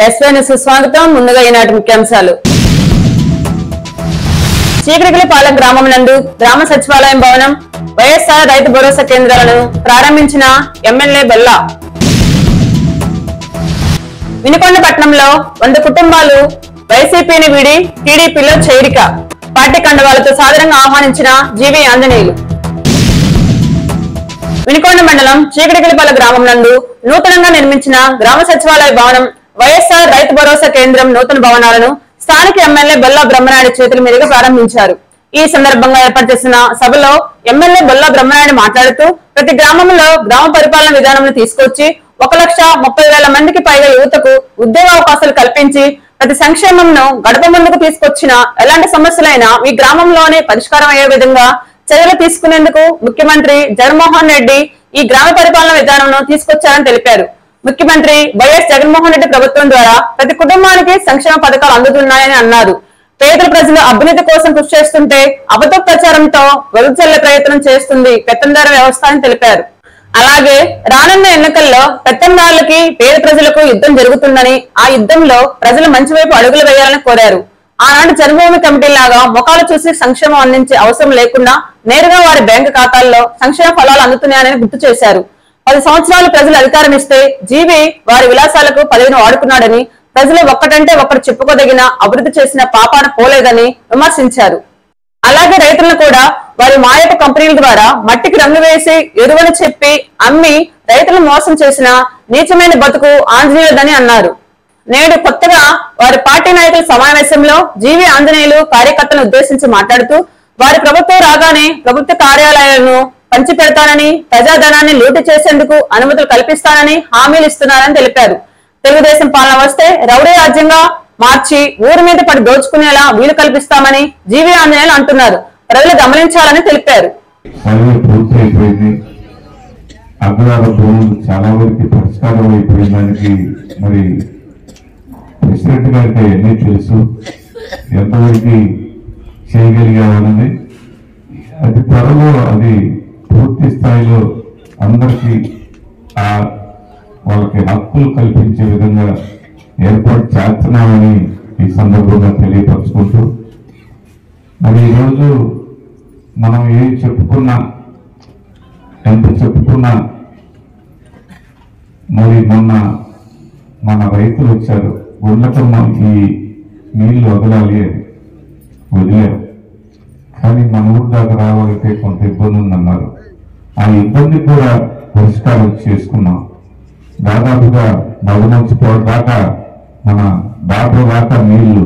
ఎస్వైన సుస్వాగతం. ముందుగా ఈనాటి ముఖ్యాంశాలు. చీకటిగలిపాలెం గ్రామం నందు గ్రామ సచివాలయం భవనం, వైఎస్ఆర్ రైతు భరోసా కేంద్రాలను ప్రారంభించిన ఎమ్మెల్యే బొల్లా. వినుకొండపట్నంలో 100 కుటుంబాలు వైసీపీని వీడి టీడీపీలో చేరిక. పార్టీ కండవాలతో సాదరంగా ఆహ్వానించిన జీవి ఆంజనేయులు. వినుకొండ మండలం చీకటిగలిపాలెం గ్రామం నందు నూతనంగా నిర్మించిన గ్రామ సచివాలయ భవనం, వైఎస్ఆర్ రైతు భరోసా కేంద్రం నూతన భవనాలను స్థానిక ఎమ్మెల్యే బొల్లా బ్రహ్మనాయుడు చేతుల మీదుగా ప్రారంభించారు. ఈ సందర్భంగా ఏర్పాటు చేసిన సభలో ఎమ్మెల్యే బొల్లా బ్రహ్మనాయుడు మాట్లాడుతూ, ప్రతి గ్రామంలో గ్రామ పరిపాలన విధానం తీసుకొచ్చి 1,30,000 మందికి పైగా యువతకు ఉద్యోగ అవకాశాలు కల్పించి ప్రతి సంక్షేమంను గడప ముందుకు తీసుకొచ్చిన ఎలాంటి సమస్యలైనా ఈ గ్రామంలోనే పరిష్కారం అయ్యే విధంగా చర్యలు తీసుకునేందుకు ముఖ్యమంత్రి జగన్మోహన్ రెడ్డి ఈ గ్రామ పరిపాలన విధానంను తీసుకొచ్చారని తెలిపారు. ముఖ్యమంత్రి వైఎస్ జగన్మోహన్ రెడ్డి ప్రభుత్వం ద్వారా ప్రతి కుటుంబానికి సంక్షేమ పథకాలు అందుతున్నాయని అన్నారు. పేదల ప్రజలు అభ్యున్నతి కోసం కృషి చేస్తుంటే అబద్ధ ప్రచారంతో వెలుచల్లే ప్రయత్నం చేస్తుంది పెత్తందార వ్యవస్థ అని తెలిపారు. అలాగే రానున్న ఎన్నికల్లో పెత్తందారులకి పేద ప్రజలకు యుద్ధం జరుగుతుందని, ఆ యుద్ధంలో ప్రజలు మంచి వైపు అడుగులు వేయాలని కోరారు. ఆనాడు జన్మభూమి కమిటీ లాగా ముఖాలు చూసి సంక్షేమం అందించే అవసరం లేకుండా నేరుగా వారి బ్యాంకు ఖాతాల్లో సంక్షేమ ఫలాలు అందుతున్నాయని గుర్తు చేశారు. 10 సంవత్సరాలు ప్రజలు అధికారం ఇస్తే జీవి వారి విలాసాలకు పదవిని వాడుకున్నాడని, ప్రజలు ఒక్కటంటే ఒక్కటి చెప్పుకోదగిన అభివృద్ధి చేసిన పాపాన పోలేదని విమర్శించారు. అలాగే రైతులను కూడా వారి మాయపు కంపెనీల ద్వారా మట్టికి రంగు వేసి ఎరువులు చెప్పి అమ్మి రైతులను మోసం చేసిన నీచమైన బతుకు ఆంజనేయులని అన్నారు. నేడు కొత్తగా వారి పార్టీ నాయకుల సమావేశంలో జీవి ఆంజనేయులు కార్యకర్తలను ఉద్దేశించి మాట్లాడుతూ, వారి ప్రభుత్వం రాగానే ప్రభుత్వ కార్యాలయాలను పంచి పెడతానని, ప్రజాధనాన్ని లూటి చేసేందుకు అనుమతులు కల్పిస్తానని హామీలు ఇస్తున్నారని తెలిపారు. తెలుగుదేశం పాలన వస్తే రౌడీ రాజ్యంగా మార్చి ఊరి మీద పడి దోచుకునేలా వీలు కల్పిస్తామని జీవి ఆంజనేయులు అంటున్నారు. ప్రజలు గమనించాలని తెలిపారు. చాలా వరకు పరిష్కారం అయిపోయిందానికి మరి ప్రెసిడెంట్ గారికి అన్నీ తెలుసు, ఎంతవరకు చేయగలిగామన్నది. అది త్వరలో అది పూర్తి స్థాయిలో అందరికీ వాళ్ళకి హక్కులు కల్పించే విధంగా ఏర్పాటు చేస్తున్నామని ఈ సందర్భంగా తెలియపరుచుకుంటూ, మరి ఈరోజు మనం ఏం చెప్పుకున్నా, ఎంత చెప్పుకున్నా, మరి మొన్న మన రైతులు వచ్చారు, గుండ్లకమ్మ ఈ నీళ్లు వదలాలి అని వదిలేరు. కానీ మన ఊరు దాకా రావాలంటే కొంత ఇబ్బంది ఉందన్నారు. ఆ ఇబ్బంది కూడా పరిష్కారం చేసుకున్నాం. దాదాపుగా నవమంచిపోవడం దాకా మన దాంట్లో దాకా నీళ్లు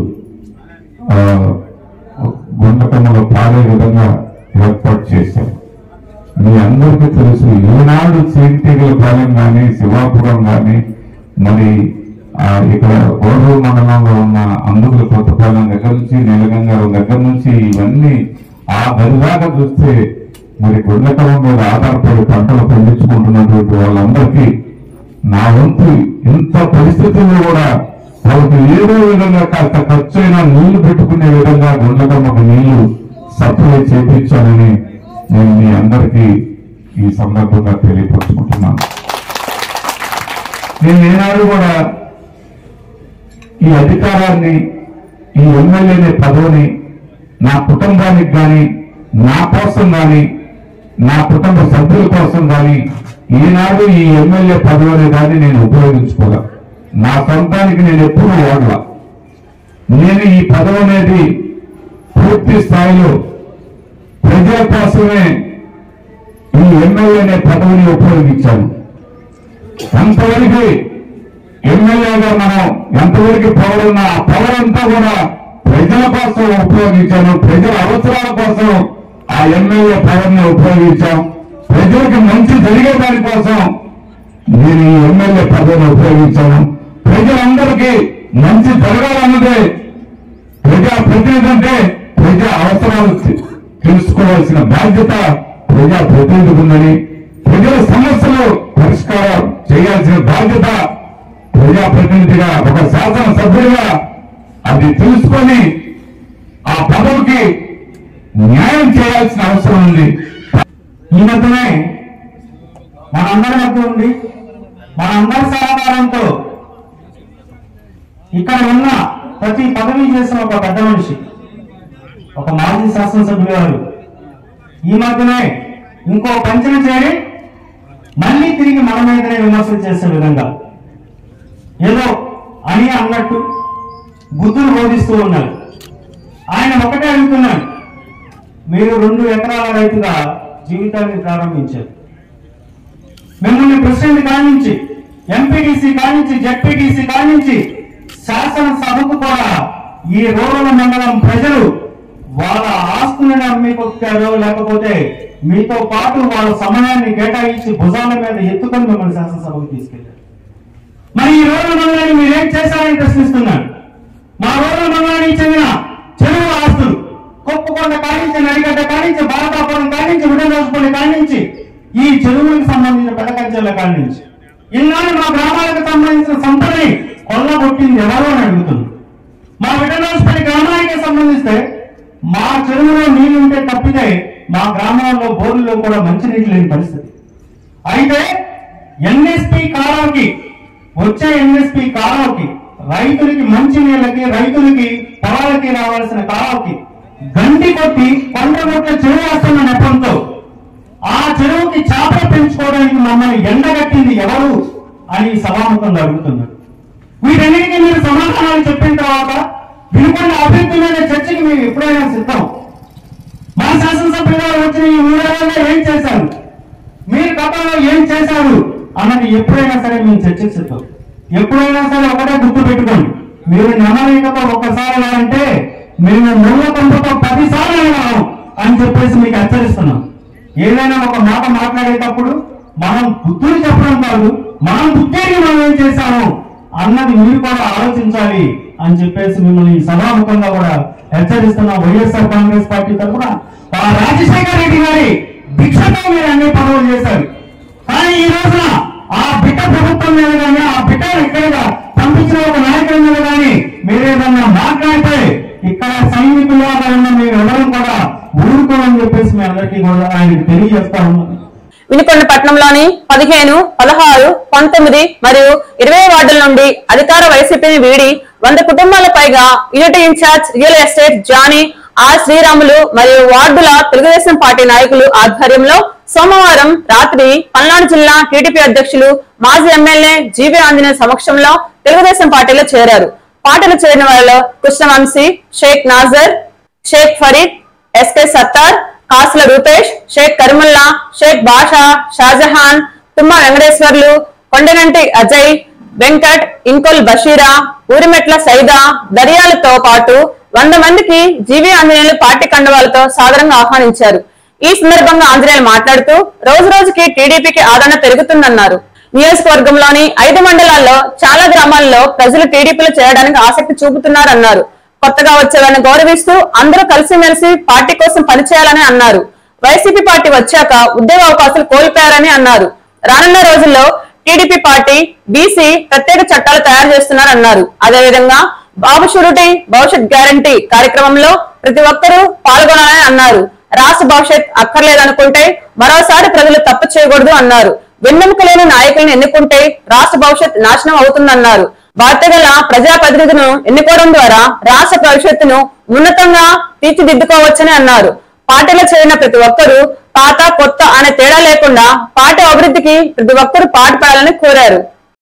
గుండ్లకమ్మలో పాడే విధంగా ఏర్పాటు చేశాం. మీ అందరికీ తెలుసు, ఈనాడు చీకటిగలిపాలెం కానీ శివాపురం కానీ మరి ఇక్కడ గోడూరు మండలంలో ఉన్న అందుకుల కొత్తపాలెం దగ్గర నుంచి నీలగంగారం దగ్గర నుంచి ఇవన్నీ ఆ దరిదాకా చూస్తే మరి గుండ్లకమ్మ మీద ఆధారపడి పంటలు పండించుకుంటున్నటువంటి వాళ్ళందరికీ నా వంతు ఇంత పరిస్థితుల్లో కూడా వాళ్ళకి ఏదో విధంగా కాస్త ఖర్చు అయినా నీళ్లు పెట్టుకునే విధంగా గుండ్లకమ్మకు నీళ్లు సప్లై చేయించాలని నేను మీ అందరికీ ఈ సందర్భంగా తెలియపరుచుకుంటున్నాను. నేను ఏనాడు కూడా ఈ అధికారాన్ని, ఈ ఎమ్మెల్యేనే పదవిని నా కుటుంబానికి కానీ, నా కోసం కానీ, నా కుటుంబ సభ్యుల కోసం కానీ ఈనాడు ఈ ఎమ్మెల్యే పదవిని కానీ నేను ఉపయోగించుకోలే. నా సొంతానికి నేను ఎప్పుడూ వాడలా. నేను ఈ పదవి అనేది పూర్తి స్థాయిలో ప్రజల కోసమే ఈ ఎమ్మెల్యేనే పదవిని ఉపయోగించాను. అంతవరకు ఎమ్మెల్యేగా మనం ఎంతవరకు పవర్ ఉన్న ఆ పవర్ అంతా కూడా ప్రజల కోసం ఉపయోగించాను. ప్రజల అవసరాల కోసం ఆ ఎమ్మెల్యే పవర్ ని ఉపయోగించాం. ప్రజలకు మంచి జరిగే దానికోసం నేను ఈ ఎమ్మెల్యే పదవిని ఉపయోగించాను. ప్రజలందరికీ మంచి జరగాలన్నదే ప్రజాప్రతినిధి అంటే ప్రజా అవసరాలు తెలుసుకోవాల్సిన బాధ్యత ప్రజాప్రతినిధికి ఉందని, ప్రజల సమస్యలు పరిష్కారం చేయాల్సిన బాధ్యత ప్రజాప్రతినిధిగా, ఒక శాసనసభ్యుడిగా అది తెలుసుకొని ఆ పదవికి న్యాయం చేయాల్సిన అవసరం ఉంది. ఈ మధ్యనే మనందరి మధ్య ఉండి మనందరి సహకారంతో ఇక్కడ ఉన్న ప్రతి పదవి చేసిన ఒక పెద్ద మనిషి, ఒక మాజీ శాసనసభ్యులు గారు ఈ మధ్యనే ఇంకో పంచన చేరి మళ్ళీ తిరిగి మన మీదనే విమర్శలు చేసే విధంగా ఏదో అని అన్నట్టు బుద్ధులు బోధిస్తూ ఉన్నారు. ఆయన ఒకటే అడుగుతున్నాడు, మీరు 2 ఎకరాల రైతుగా జీవితాన్ని ప్రారంభించారు. మిమ్మల్ని ప్రెసిడెంట్ కానించి, ఎంపీటీసీ కానించి, జెడ్పీటీసీ కానించి శాసనసభకు కూడా ఈ రూరల్ మండలం ప్రజలు వాళ్ళ ఆస్తులను అమ్మికొచ్చారో లేకపోతే మీతో పాటు వాళ్ళ సమయాన్ని కేటాయించి భుజాల మీద ఎత్తుకొని మిమ్మల్ని శాసనసభకు తీసుకెళ్లారు. మరి ఈ రూరల్ మండలాన్ని మీరేం చేశారని ప్రశ్నిస్తున్నారు. మా రూరల్ మండలానికి చెందిన చెరువు ఆస్తులు కొప్పకొండ కానించి, నడిగడ్డ కానించి, బాలకాపురం కానించి, విడదోసుపల్లి కానించి, ఈ చెరువులకు సంబంధించిన పెదకంచెల కానించి ఇన్నాళ్ళు మా గ్రామాలకు సంబంధించిన సంపదని కొల్లగొట్టింది ఎవరో అని అడుగుతుంది. మా విడదోసుపల్లి గ్రామానికి సంబంధిస్తే మా చెరువులో నీళ్లుంటే తప్పితే మా గ్రామాల్లో బోర్లలో కూడా మంచినీళ్ళు లేని పరిస్థితి. అయితే ఎన్ఎస్పి కాలువకి, వచ్చే ఎన్ఎస్పి కాలువకి, రైతులకి మంచి నీళ్ళకి, రైతులకి పొలాలకి రావాల్సిన కాలువకి గంటి కొట్టి కొండగొట్ల చెరువు వేస్తున్న నెపంతో ఆ చెరువుకి చేపలు పెంచుకోవడానికి మమ్మల్ని ఎండగట్టింది ఎవరు అని సభాముఖంగా అడుగుతున్నారు. వీటన్నిటికీ మీరు సమాధానాలు చెప్పిన తర్వాత వినుకొండ అభివృద్ధి మీద చర్చకి మేము ఎప్పుడైనా సిద్ధం. మా శాసనసభ్యులు వచ్చిన ఈ 3 ఏళ్లలో ఏం చేశారు, మీరు గతంలో ఏం చేశారు అన్నది ఎప్పుడైనా సరే మేము చర్చకి సిద్ధం. ఎప్పుడైనా సరే ఒకటే గుర్తు పెట్టుకోండి, మీరు నమ్మలేకతో ఒక్కసారి అంటే మేము ముళ్ళ పంపుతో 10 సార్లు అయినాము అని చెప్పేసి మీకు హెచ్చరిస్తున్నాం. ఏదైనా ఒక మాట మాట్లాడేటప్పుడు మనం బుద్ధులు చెప్పడం కాదు, మనం బుద్ధిని మనం ఏం చేశాము అన్నది మీరు కూడా ఆలోచించాలి అని చెప్పేసి మిమ్మల్ని సభాముఖంగా కూడా హెచ్చరిస్తున్నాం. వైఎస్ఆర్ కాంగ్రెస్ పార్టీ తరఫున రాజశేఖర రెడ్డి గారి భిక్షతో మీరు అన్ని పదవులు చేశారు. కానీ ఈ రోజున ఆ బిడ్డ ప్రభుత్వం మీద కానీ, ఆ బిడ్డను ఇక్కడ పంపించిన ఒక నాయకుల మీద కానీ మీరేదన్నా మాట్లాడితే ఇక్కడ సైనికులుగా ఉన్న మేము ఎవరు కూడా ఊరుకోమని చెప్పేసి మీ అందరికీ కూడా ఆయనకు తెలియజేస్తా ఉన్నాం. వినుకొండ పట్టణంలోని 15, 16, 19 మరియు 20 వార్డుల నుండి అధికార వైసీపీని వీడి 100 కుటుంబాల పైగా unity in charge real estate Jani R Sriramulu మరియు వార్డుల తెలుగుదేశం పార్టీ నాయకులు ఆధ్వర్యంలో సోమవారం రాత్రి పల్నాడు జిల్లా టీడీపీ అధ్యక్షులు మాజీ ఎమ్మెల్యే జీవీ ఆంజనేయ సమక్షంలో తెలుగుదేశం పార్టీలో చేరారు. పార్టీలో చేరిన వారిలో కృష్ణవంశీ, షేక్ నాజర్, షేక్ ఫరీద్, ఎస్కే సత్తార్, కాసుల రూపేష్, షేక్ కరిముల్లా, షేక్ బాషా, షాజహాన్, తుమ్మ వెంకటేశ్వర్లు, కొండగంటి అజయ్, వెంకట్, ఇంకొల్ బషీరా, ఊరిమెట్ల సైదా, దర్యాలతో పాటు 100 మందికి జీవీ ఆంజనేయులు పార్టీ కండవాలతో సాదరంగా ఆహ్వానించారు. ఈ సందర్భంగా ఆంజనేయులు మాట్లాడుతూ రోజు రోజుకి టీడీపీకి ఆదరణ పెరుగుతుందన్నారు. నియోజకవర్గంలోని 5 మండలాల్లో చాలా గ్రామాల్లో ప్రజలు టీడీపీలో చేరడానికి ఆసక్తి చూపుతున్నారన్నారు. కొత్తగా వచ్చేవారిని గౌరవిస్తూ అందరూ కలిసిమెలిసి పార్టీ కోసం పనిచేయాలని అన్నారు. వైసీపీ పార్టీ వచ్చాక ఉద్యోగ అవకాశాలు కోల్పోయారని అన్నారు. రానున్న రోజుల్లో టీడీపీ పార్టీ బీసీ ప్రత్యేక చట్టాలు తయారు చేస్తున్నారన్నారు. అదేవిధంగా బాబు షూరిటీ భవిష్యత్ గ్యారంటీ కార్యక్రమంలో ప్రతి ఒక్కరూ పాల్గొనాలని అన్నారు. రాష్ట్ర భవిష్యత్ అక్కర్లేదనుకుంటే మరోసారి ప్రజలు తప్పు చేయకూడదు అన్నారు. వెన్నెముక లేని నాయకులను ఎన్నుకుంటే రాష్ట్ర భవిష్యత్ నాశనం అవుతుందన్నారు. బాధ్యతగల ప్రజాప్రతినిధులను ఎన్నుకోవడం ద్వారా రాష్ట్ర భవిష్యత్తును ఉన్నతంగా తీర్చిదిద్దుకోవచ్చని అన్నారు. పార్టీలో చేరిన ప్రతి ఒక్కరూ పాత కొత్త అనే తేడా లేకుండా పార్టీ అభివృద్ధికి ప్రతి ఒక్కరూ పాటుపడాలని కోరారు.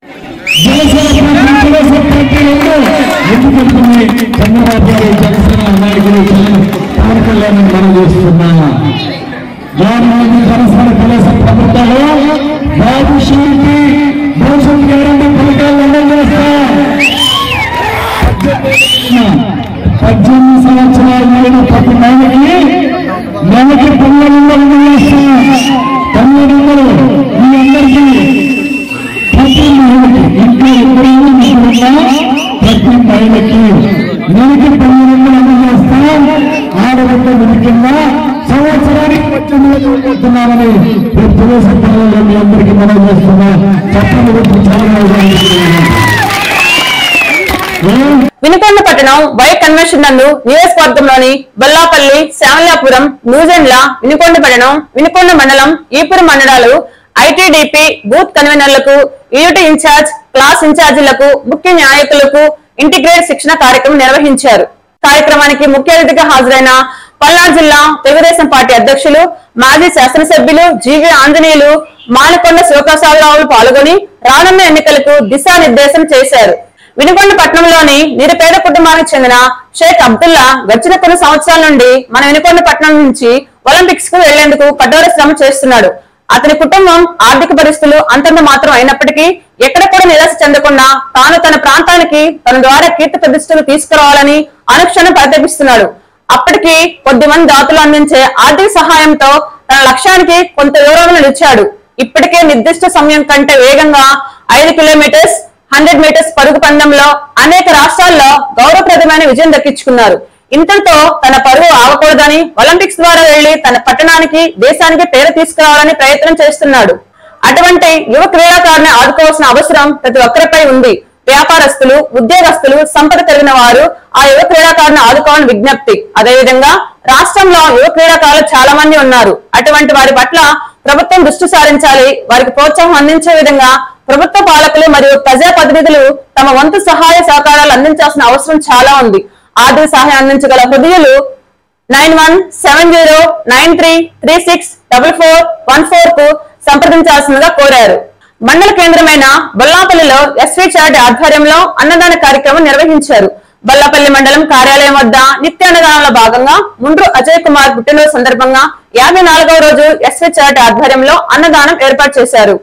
పద్దెనిమిది సంవత్సరాలు ప్రతి నెలకి 1200 వేస్తాం. 1200 మీ అందరికీ ప్రతి మహిళకి ఇంట్లో ఎప్పుడైనా మీకున్నా ప్రతి మహిళకి నెలకి 1200 అందజేస్తాం. ఆడబిడ్డ కింద సంవత్సరానికి 18,000 కొడుతున్నామని తెలుగుదేశం పనుల్లో మీ అందరికీ మనం చేస్తున్నా. చట్టాల గురించి చాలా వినుకొండ పట్టణం వై కన్వెన్షన్ నందు నియోజకవర్గంలోని బొల్లాపల్లి, శ్యామలాపురం, న్యూజెండ్ల, వినుకొండ పట్టణం, వినుకొండ మండలం, ఈపురం మండలాలు ఐటీడీపీ బూత్ కన్వీనర్లకు, యూనిటీ ఇన్ఛార్జ్, క్లాస్ ఇన్ఛార్జీలకు, ముఖ్య నాయకులకు, ఇంటిగ్రేటెడ్ శిక్షణ కార్యక్రమం నిర్వహించారు. కార్యక్రమానికి ముఖ్య అతిథిగా హాజరైన పల్నాడు జిల్లా తెలుగుదేశం పార్టీ అధ్యక్షులు మాజీ శాసనసభ్యులు జీవి ఆంజనేయులు, మాలకొండ శివప్రసాదరావులు పాల్గొని రానున్న ఎన్నికలకు దిశానిర్దేశం చేశారు. వినుకొండ పట్టణంలోని నిరుపేద కుటుంబానికి చెందిన షేక్ అబ్దుల్లా గడిచిన కొన్ని సంవత్సరాల నుండి మన వినుకొండ పట్టణం నుంచి ఒలింపిక్స్ కు వెళ్లేందుకు కఠోర శ్రమ చేస్తున్నాడు. అతని కుటుంబం ఆర్థిక పరిస్థితులు అంతంత మాత్రం అయినప్పటికీ ఎక్కడ కూడా నిరాశ చెందకుండా తాను తన ప్రాంతానికి తన ద్వారా కీర్తి ప్రతిష్టలు తీసుకురావాలని అనుక్షణం పరితపిస్తున్నాడు. అప్పటికి కొద్దిమంది దాతలు అందించే ఆర్థిక సహాయంతో తన లక్ష్యానికి కొంత దూరంలో నిలిచాడు. ఇప్పటికే నిర్దిష్ట సమయం కంటే వేగంగా 5 కిలోమీటర్స్ 100 మీటర్స్ పరుగు పందెంలో అనేక రాష్ట్రాల్లో గౌరవప్రదమైన విజయం దక్కించుకున్నారు. ఇంతటితో తన పరుగు ఆగకూడదని ఒలింపిక్స్ ద్వారా వెళ్లి తన పట్టణానికి దేశానికి పేరు తీసుకురావాలని ప్రయత్నం చేస్తున్నాడు. అటువంటి యువ క్రీడాకారుని ఆదుకోవాల్సిన అవసరం ప్రతి ఒక్కరిపై ఉంది. వ్యాపారస్తులు, ఉద్యోగస్తులు, సంపద కలిగిన వారు ఆ యువ క్రీడాకారుని ఆదుకోవాలని విజ్ఞప్తి. అదేవిధంగా రాష్ట్రంలో యువ క్రీడాకారులు చాలా మంది ఉన్నారు. అటువంటి వారి పట్ల ప్రభుత్వం దృష్టి సారించాలి. వారికి ప్రోత్సాహం అందించే విధంగా ప్రభుత్వ పాలకులు మరియు ప్రజాప్రతినిధులు తమ వంతు సహాయ సహకారాలు అందించాల్సిన అవసరం చాలా ఉంది. ఆర్థిక సహాయం అందించగల హృదయులు 917093364414 కు సంప్రదించాల్సిందిగా కోరారు. మండల కేంద్రమైన బొల్లాపల్లిలో ఎస్వి చారిటీ ఆధ్వర్యంలో అన్నదాన కార్యక్రమం నిర్వహించారు. బొల్లాపల్లి మండలం కార్యాలయం వద్ద నిత్య అన్నదానంలో భాగంగా ముండ్రు అజయ్ కుమార్ పుట్టినరోజు సందర్భంగా 54వ రోజు ఎస్వి చారిటీ ఆధ్వర్యంలో అన్నదానం ఏర్పాటు చేశారు.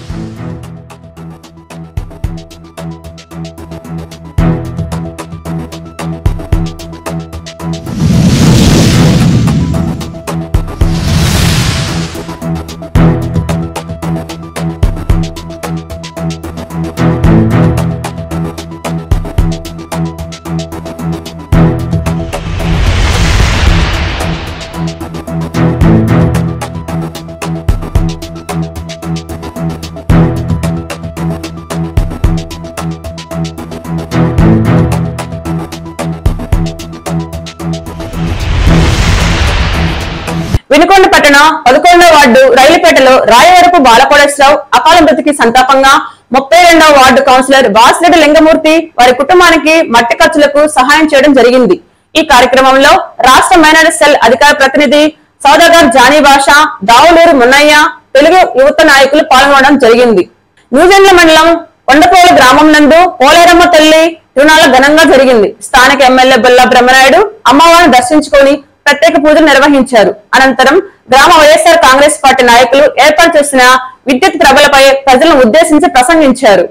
వినుకొండ పట్టణం 11వ వార్డు రైలుపేటలో రాయవరపు బాలకోటేశ్వరరావు అకాల మృతికి సంతాపంగా 32వ వార్డు కౌన్సిలర్ వాసిరెడ్డి లింగమూర్తి వారి కుటుంబానికి మట్టి ఖర్చులకు సహాయం చేయడం జరిగింది. ఈ కార్యక్రమంలో రాష్ట్ర మైనారిటీ సెల్ అధికార ప్రతినిధి సౌదాగర్ జానీ భాషా, దావులూరు మున్నయ్య, తెలుగు యువత నాయకులు పాల్గొనడం జరిగింది. న్యూజెండ్ల మండలం కొండపోలు గ్రామం నందు పోలేరమ్మ తల్లి తిరునాళ్ల ఘనంగా జరిగింది. స్థానిక ఎమ్మెల్యే బొల్లా బ్రహ్మనాయుడు అమ్మవారిని దర్శించుకొని ప్రత్యేక పూజలు నిర్వహించారు. అనంతరం గ్రామ వైఎస్ఆర్ కాంగ్రెస్ పార్టీ నాయకులు ఏర్పాటు చేసిన విద్యుత్ ప్రభలపై ప్రజలను ఉద్దేశించి ప్రసంగించారు.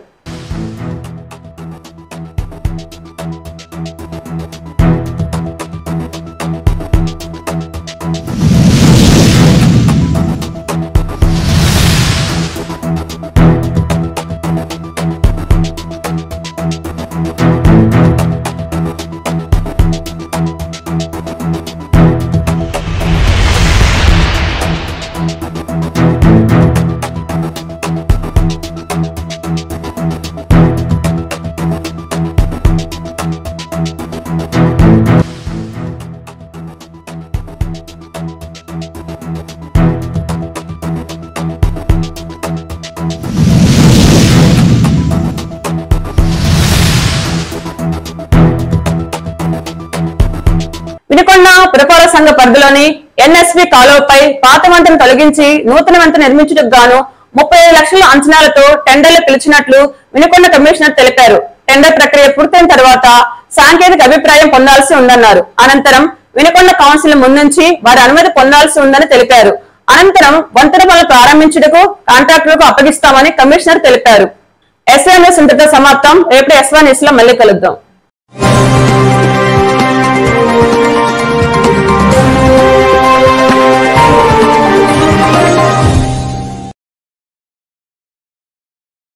వినుకొండ పురపాలక సంఘ పరిధిలోని ఎన్ఎస్వి కాలువపై పాత వంతెను తొలగించి నూతన వంతెన నిర్మించుటకు గాను 35 లక్షల అంచనాలతో టెండర్లు పిలిచినట్లు వినుకొండ కమిషనర్ తెలిపారు. టెండర్ ప్రక్రియ పూర్తయిన తర్వాత సాంకేతిక అభిప్రాయం పొందాల్సి ఉందన్నారు. అనంతరం వినుకొండ కౌన్సిల్ ముందుంచి వారి అనుమతి పొందాల్సి ఉందని తెలిపారు. అనంతరం వంతెన పనులు ప్రారంభించుటకు కాంట్రాక్టర్లకు అప్పగిస్తామని కమిషనర్ తెలిపారు. ఎస్వై న్యూస్ ఇంతటితో సమాప్తం. రేపు ఎస్వై న్యూస్ లో మళ్ళీ కలుద్దాం.